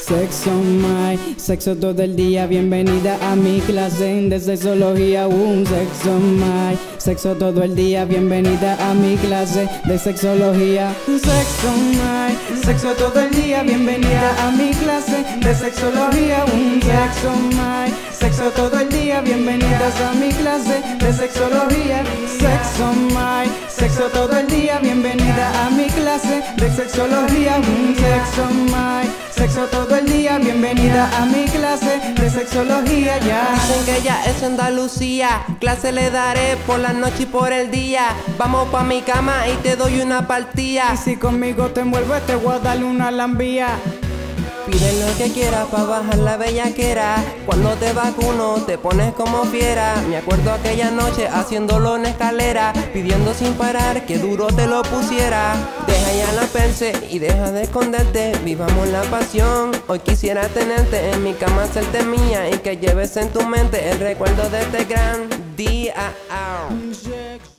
Sexo, my, sexo todo el día, bienvenida a mi clase de sexología. Sexo, my, sexo todo el día, bienvenida a mi clase de sexología. Sexo, my, sexo todo el día, bienvenida a mi clase de sexología. Sexo, my, sexo todo el día, bienvenidas a mi clase de sexología. Sexo, my, sexo todo el día, bienvenida a mi clase de sexología. Sexo, my, sexo todo el día, bienvenida a mi clase de sexología. Ya dicen que ella es Andalucía, clase le daré por la noche y por el día. Vamos pa' mi cama y te doy una partida. Y si conmigo te envuelves te voy a darle una lambía. Pide lo que quieras pa' bajar la bellaquera. Cuando te vacuno te pones como fiera. Me acuerdo aquella noche haciéndolo en escalera, pidiendo sin parar que duro te lo pusiera. Deja ya la perse y deja de esconderte, vivamos la pasión. Hoy quisiera tenerte en mi cama, hacerte mía y que lleves en tu mente el recuerdo de este gran día.